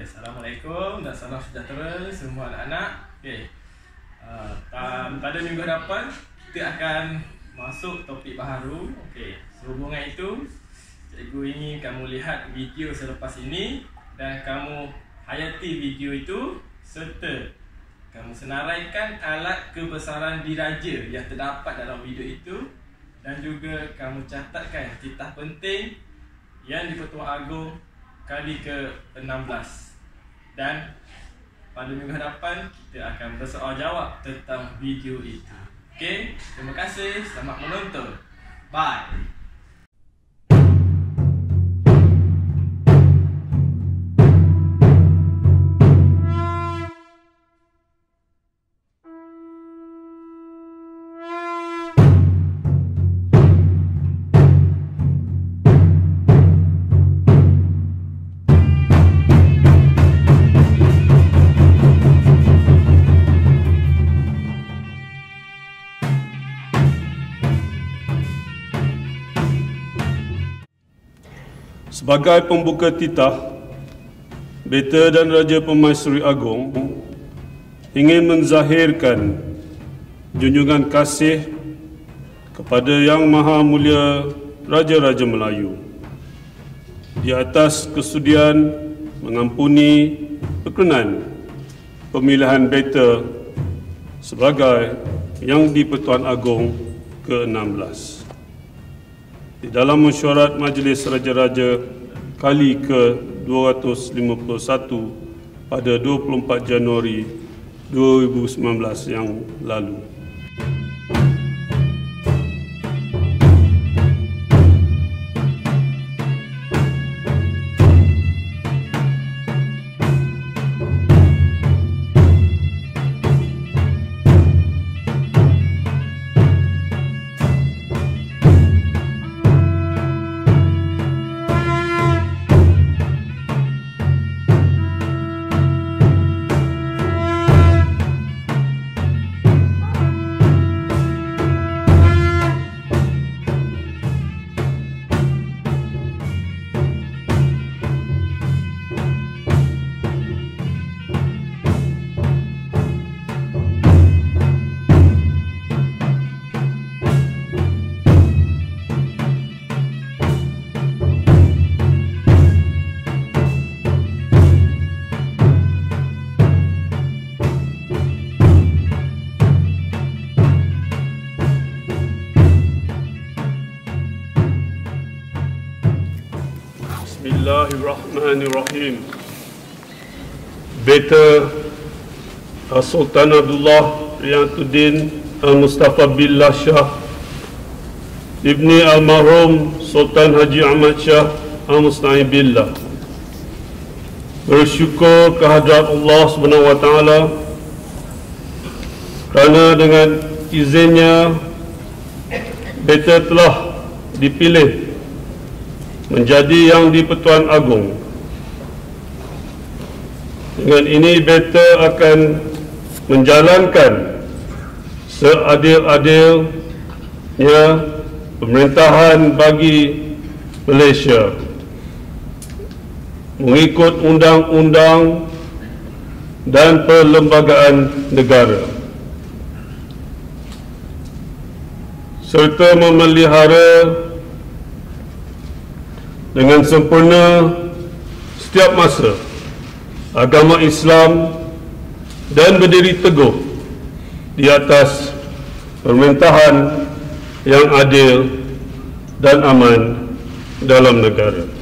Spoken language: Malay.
Assalamualaikum dan salam sejahtera semua anak-anak. Pada minggu hadapan kita akan masuk topik baharu. Sehubungan itu, cikgu ingin kamu lihat video selepas ini dan kamu hayati video itu serta kamu senaraikan alat kebesaran diraja yang terdapat dalam video itu dan juga kamu catatkan titah penting yang di-Pertuan Agong kali ke-16. Dan pada minggu hadapan kita akan bersoal jawab tentang video itu. Terima kasih, selamat menonton. Bye. Sebagai pembuka titah, Beta dan Raja Permaisuri Agong ingin menzahirkan junjungan kasih kepada Yang Maha Mulia Raja-Raja Melayu di atas kesudian mengampuni berkenan pemilihan Beta sebagai Yang di-Pertuan Agong ke-16. Di dalam mesyuarat Majlis Raja-Raja kali ke-251 pada 24 Januari 2019 yang lalu. Bismillahirrahmanirrahim. Beta Sultan Abdullah Riyatuddin Al-Mustafa Billah Shah Ibni Almarhum Sultan Haji Ahmad Shah Al-Musna'i Billah bersyukur kehadrat Allah SWT kerana dengan izinnya Beta telah dipilih menjadi Yang di-Pertuan Agong. Dengan ini Beta akan menjalankan seadil-adilnya pemerintahan bagi Malaysia mengikut undang-undang dan perlembagaan negara serta memelihara dengan sempurna setiap masa agama Islam dan berdiri teguh di atas pemerintahan yang adil dan aman dalam negara.